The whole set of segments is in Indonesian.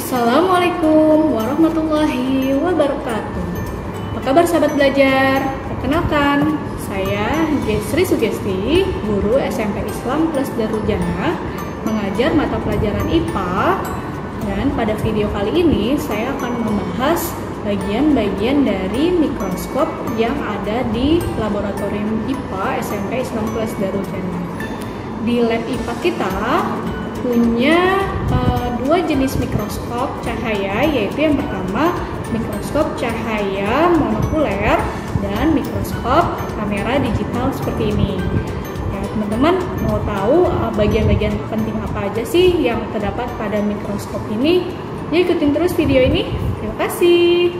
Assalamualaikum warahmatullahi wabarakatuh. Apa kabar sahabat belajar? Perkenalkan, saya Sri Sugesti, guru SMP Islam kelas Darul Jannah, mengajar mata pelajaran IPA. Dan pada video kali ini saya akan membahas bagian-bagian dari mikroskop yang ada di laboratorium IPA SMP Islam kelas Darul Jannah. Di lab IPA kita punya dua jenis mikroskop cahaya, yaitu yang pertama mikroskop cahaya monokuler dan mikroskop kamera digital seperti ini. Ya, teman-teman mau tahu bagian-bagian penting apa aja sih yang terdapat pada mikroskop ini? Ya, ikutin terus video ini. Terima kasih.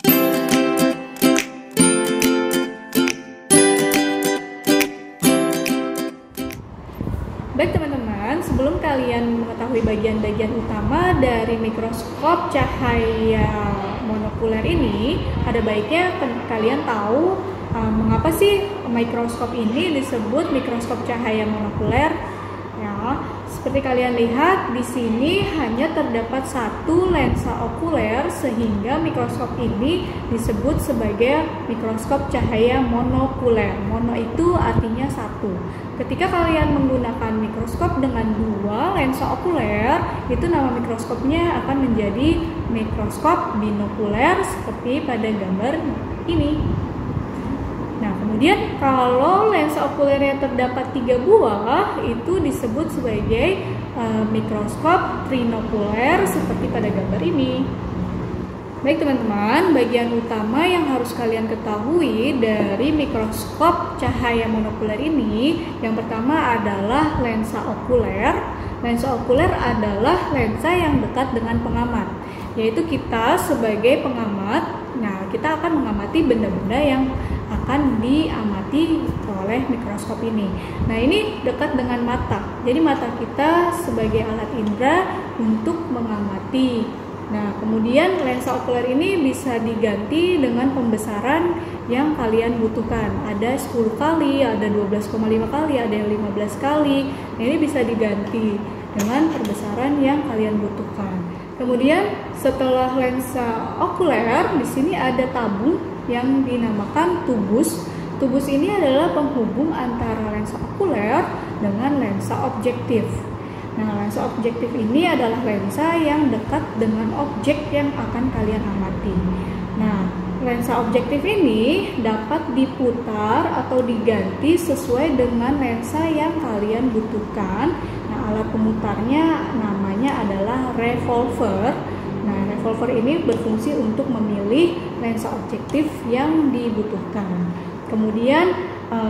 Baik teman-teman, sebelum kalian mengetahui bagian-bagian utama dari mikroskop cahaya monokuler ini, ada baiknya kalian tahu mengapa sih mikroskop ini disebut mikroskop cahaya monokuler. Ya, seperti kalian lihat di sini hanya terdapat satu lensa okuler, sehingga mikroskop ini disebut sebagai mikroskop cahaya monokuler. Mono itu artinya satu. Ketika kalian menggunakan mikroskop dengan dua lensa okuler, itu nama mikroskopnya akan menjadi mikroskop binokuler seperti pada gambar ini. Nah, kemudian kalau lensa okulernya terdapat 3 buah, itu disebut sebagai mikroskop trinokuler seperti pada gambar ini. Baik teman-teman, bagian utama yang harus kalian ketahui dari mikroskop cahaya monokuler ini, yang pertama adalah lensa okuler. Lensa okuler adalah lensa yang dekat dengan pengamat, yaitu kita sebagai pengamat. Nah, kita akan mengamati benda-benda yang akan diamati oleh mikroskop ini. Nah, ini dekat dengan mata. Jadi mata kita sebagai alat indera untuk mengamati. Nah, kemudian lensa okuler ini bisa diganti dengan pembesaran yang kalian butuhkan. Ada 10 kali, ada 12,5 kali, ada yang 15 kali. Nah, ini bisa diganti dengan perbesaran yang kalian butuhkan. Kemudian setelah lensa okuler, di sini ada tabung yang dinamakan tubus. Tubus ini adalah penghubung antara lensa okuler dengan lensa objektif. Nah, lensa objektif ini adalah lensa yang dekat dengan objek yang akan kalian amati. Nah, lensa objektif ini dapat diputar atau diganti sesuai dengan lensa yang kalian butuhkan. Nah, alat pemutarnya namanya adalah revolver. Nah, revolver ini berfungsi untuk memilih lensa objektif yang dibutuhkan. Kemudian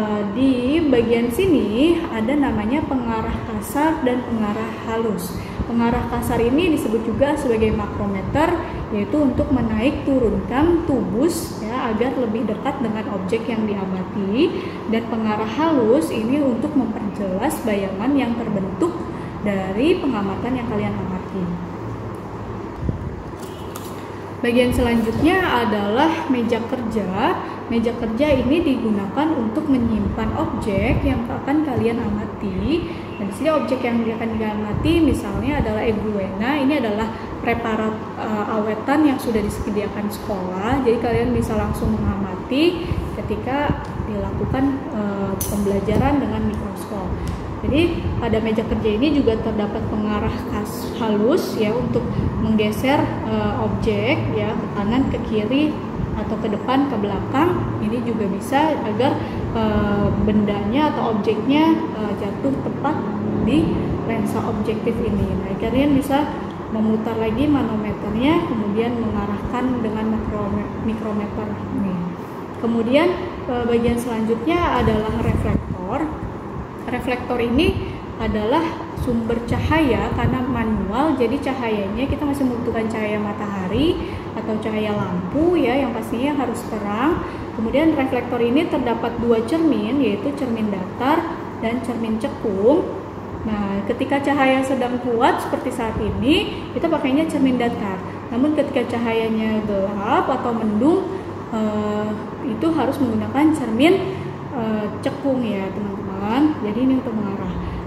di bagian sini ada namanya pengarah kasar dan pengarah halus. Pengarah kasar ini disebut juga sebagai makrometer, yaitu untuk menaik turunkan tubus ya, agar lebih dekat dengan objek yang diamati. Dan pengarah halus ini untuk memperjelas bayangan yang terbentuk dari pengamatan yang kalian amati. Bagian selanjutnya adalah meja kerja. Meja kerja ini digunakan untuk menyimpan objek yang akan kalian amati. Dan di sini objek yang akan kalian amati misalnya adalah eguena. Ini adalah preparat awetan yang sudah disediakan sekolah. Jadi kalian bisa langsung mengamati ketika dilakukan pembelajaran dengan mikroskop. Jadi pada meja kerja ini juga terdapat pengarah halus ya, untuk menggeser objek ya ke kanan, ke kiri, atau ke depan, ke belakang. Ini juga bisa agar bendanya atau objeknya jatuh tepat di lensa objektif ini. Nah, kalian bisa memutar lagi manometernya, kemudian mengarahkan dengan mikrometer ini. Kemudian bagian selanjutnya adalah reflektor. Reflektor ini adalah sumber cahaya karena manual, jadi cahayanya kita masih membutuhkan cahaya matahari atau cahaya lampu ya, yang pastinya harus terang. Kemudian reflektor ini terdapat dua cermin, yaitu cermin datar dan cermin cekung. Nah, ketika cahaya sedang kuat seperti saat ini, kita pakainya cermin datar. Namun ketika cahayanya gelap atau mendung, itu harus menggunakan cermin cekung ya teman-teman. Jadi ini untuk mengarah.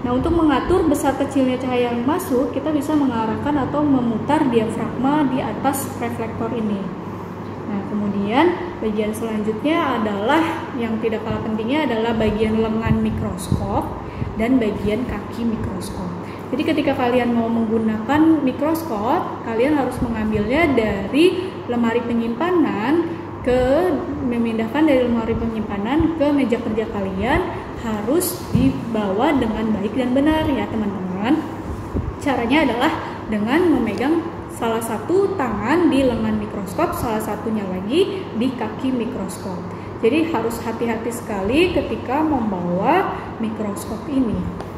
Nah, untuk mengatur besar kecilnya cahaya yang masuk, kita bisa mengarahkan atau memutar diafragma di atas reflektor ini. Nah, kemudian bagian selanjutnya adalah yang tidak kalah pentingnya adalah bagian lengan mikroskop dan bagian kaki mikroskop. Jadi ketika kalian mau menggunakan mikroskop, kalian harus mengambilnya dari lemari penyimpanan memindahkan dari lemari penyimpanan ke meja kerja kalian, harus dibawa dengan baik dan benar ya teman-teman. Caranya adalah dengan memegang salah satu tangan di lengan mikroskop, salah satunya lagi di kaki mikroskop. Jadi harus hati-hati sekali ketika membawa mikroskop ini.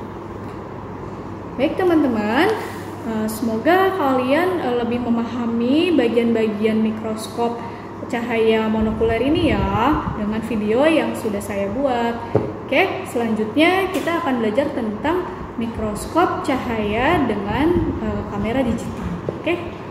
Baik teman-teman, semoga kalian lebih memahami bagian-bagian mikroskop cahaya monokuler ini ya, dengan video yang sudah saya buat. Oke, selanjutnya kita akan belajar tentang mikroskop cahaya dengan kamera digital. Oke.